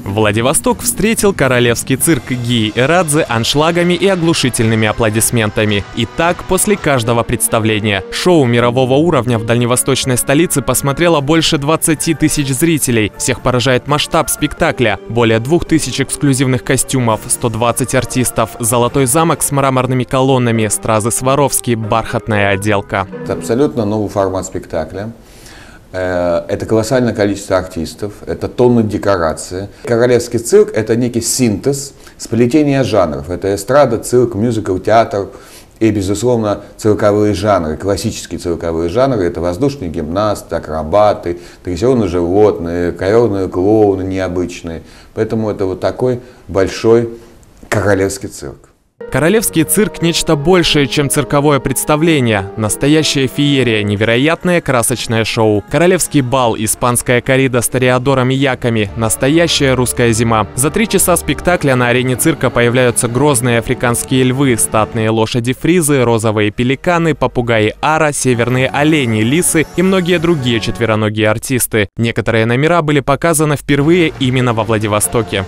Владивосток встретил королевский цирк Гии Эрадзе аншлагами и оглушительными аплодисментами. И так после каждого представления. Шоу мирового уровня в дальневосточной столице посмотрело больше 20 тысяч зрителей. Всех поражает масштаб спектакля. Более 2000 эксклюзивных костюмов, 120 артистов, золотой замок с мраморными колоннами, стразы Сваровски, бархатная отделка. Это абсолютно новый формат спектакля. Это колоссальное количество артистов, это тонны декорации. Королевский цирк – это некий синтез, сплетение жанров. Это эстрада, цирк, мюзикл, театр и, безусловно, цирковые жанры, классические цирковые жанры. Это воздушные гимнасты, акробаты, дрессированные животные, коверные клоуны необычные. Поэтому это вот такой большой королевский цирк. Королевский цирк – нечто большее, чем цирковое представление. Настоящая феерия, невероятное красочное шоу. Королевский бал, испанская коррида с тореадорами яками, настоящая русская зима. За 3 часа спектакля на арене цирка появляются грозные африканские львы, статные лошади-фризы, розовые пеликаны, попугаи ара, северные олени, лисы и многие другие четвероногие артисты. Некоторые номера были показаны впервые именно во Владивостоке.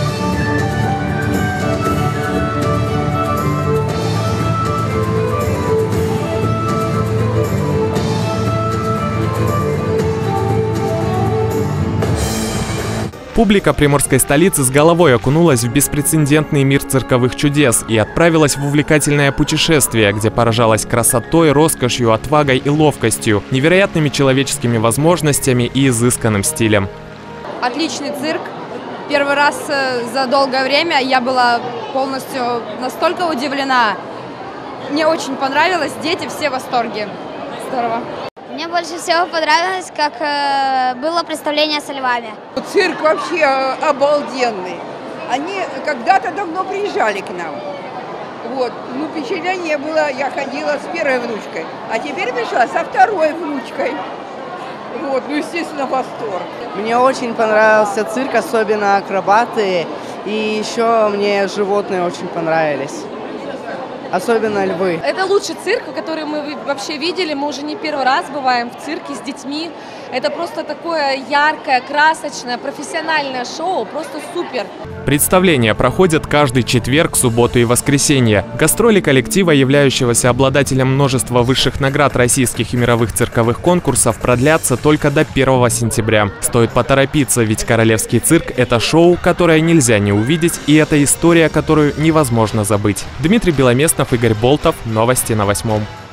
Публика приморской столицы с головой окунулась в беспрецедентный мир цирковых чудес и отправилась в увлекательное путешествие, где поражалась красотой, роскошью, отвагой и ловкостью, невероятными человеческими возможностями и изысканным стилем. Отличный цирк. Первый раз за долгое время я была полностью настолько удивлена. Мне очень понравилось, дети все в восторге. Здорово. Мне больше всего понравилось, как было представление со львами. Цирк вообще обалденный. Они когда-то давно приезжали к нам. Вот. Ну, впечатление было, я ходила с первой внучкой, а теперь пришла со второй внучкой. Вот, ну, естественно, восторг. Мне очень понравился цирк, особенно акробаты, и еще мне животные очень понравились. Особенно львы. Это лучший цирк, который мы вообще видели. Мы уже не первый раз бываем в цирке с детьми. Это просто такое яркое, красочное, профессиональное шоу. Просто супер. Представления проходят каждый четверг, субботу и воскресенье. Гастроли коллектива, являющегося обладателем множества высших наград российских и мировых цирковых конкурсов, продлятся только до 1 сентября. Стоит поторопиться, ведь королевский цирк – это шоу, которое нельзя не увидеть, и это история, которую невозможно забыть. Дмитрий Беломестнов, Игорь Болтов. Новости на 8.